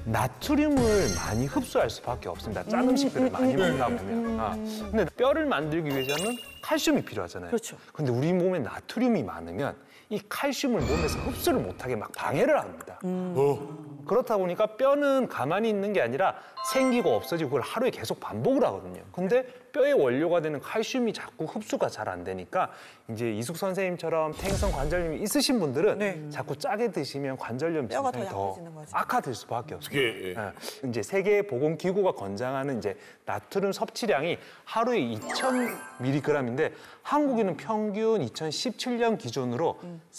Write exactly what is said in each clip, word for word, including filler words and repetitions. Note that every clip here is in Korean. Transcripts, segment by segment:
나트륨을 많이 흡수할 수밖에 없습니다. 짠 음식들을 많이 먹다 보면. 아, 근데 뼈를 만들기 위해서는 칼슘이 필요하잖아요. 그렇죠. 근데 우리 몸에 나트륨이 많으면 이 칼슘을 몸에서 흡수를 못하게 막 방해를 합니다. 음. 어. 그렇다 보니까 뼈는 가만히 있는 게 아니라 생기고 없어지고 그걸 하루에 계속 반복을 하거든요. 근데 뼈의 원료가 되는 칼슘이 자꾸 흡수가 잘 안 되니까 이제 이숙 선생님처럼 퇴행성 관절염이 있으신 분들은 네. 자꾸 짜게 드시면 관절염 뼈가 증상이 더 더 약해지는 거죠. 악화될 수밖에 없어요. 예, 예. 예. 이제 세계보건기구가 권장하는 이제 나트륨 섭취량이 하루에 이천 밀리그램인데 한국인은 평균 이천십칠 년 기준으로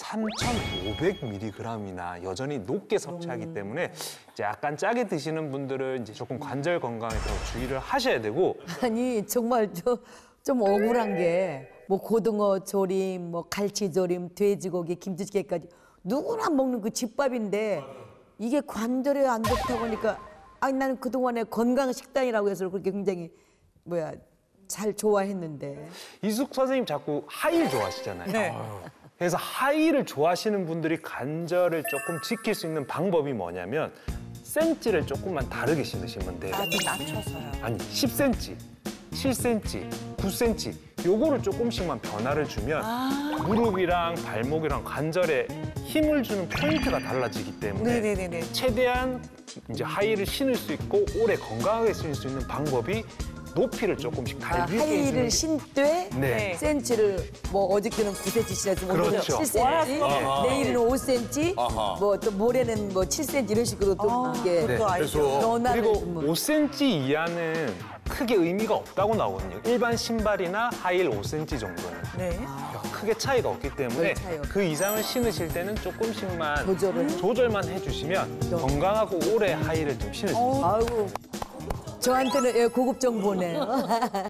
삼천오백 밀리그램이나 여전히 높게 섭취하기 때문에 이제 약간 짜게 드시는 분들은 이제 조금 관절 건강에 더 주의를 하셔야 되고. 아니 정말 저 좀 억울한 게 뭐 고등어 조림, 뭐 갈치 조림, 돼지고기, 김치찌개까지 누구나 먹는 그 집밥인데 이게 관절에 안 좋다 보니까 아니 나는 그동안에 건강 식단이라고 해서 그렇게 굉장히 뭐야 잘 좋아했는데. 이숙 선생님 자꾸 하이를 좋아하시잖아요. 네. 그래서 하이를 좋아하시는 분들이 관절을 조금 지킬 수 있는 방법이 뭐냐면 센치를 조금만 다르게 신으시면 돼요. 아, 좀 낮춰서요. 아니 십 센치, 칠 센치, 구 센치 요거를 조금씩만 변화를 주면 무릎이랑 발목이랑 관절에 힘을 주는 포인트가 달라지기 때문에 네네네네. 최대한 이제 하이를 신을 수 있고 오래 건강하게 신을 수 있는 방법이 높이를 조금씩 아, 달리게 해주는 하이를 게- 신되 네. 센치를 뭐 어저께는 구 센치 신었으면 오늘은 그렇죠. 칠 센치, 아하. 내일은 오 센치, 아하. 뭐 또 모레는 뭐 칠 센치 이런 식으로 좀 아, 이게 그것도 알죠. 그래서 변화를 그리고 좀 오 센치 이하는 크게 의미가 없다고 나오거든요. 일반 신발이나 하이힐 오 센치 정도는 네. 크게 차이가 없기 때문에 별 차이 없- 그 이상을 신으실 때는 조금씩만 조절을. 조절만 해주시면 건강하고 오래 하이힐을 좀 신을 수 있어요. 아이고 저한테는 예, 고급 정보네요.